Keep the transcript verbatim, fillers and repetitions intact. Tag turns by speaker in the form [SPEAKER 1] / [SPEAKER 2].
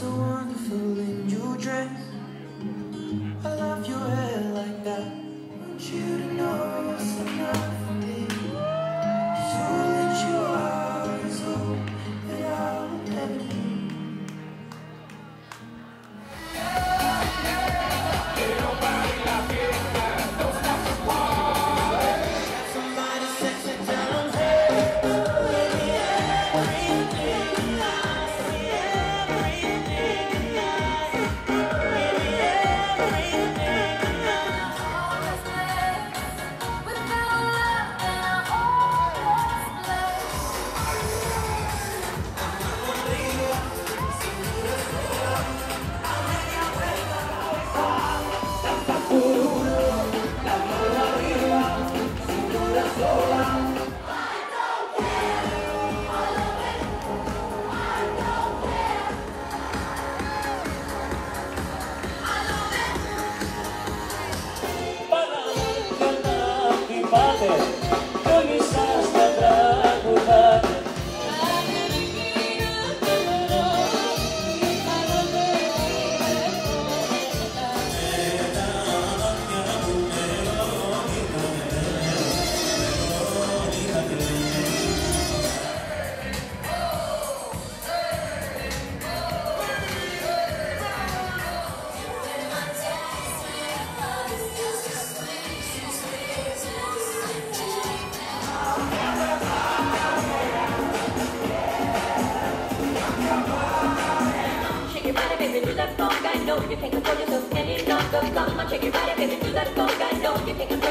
[SPEAKER 1] so wonderful in your dress. I love your hair like that. Want you to know it's enough for me. Just all that you are is all that I'll ever need.
[SPEAKER 2] You can't control yourself any longer. Come on, shake it right, baby, do that conga. No, you can't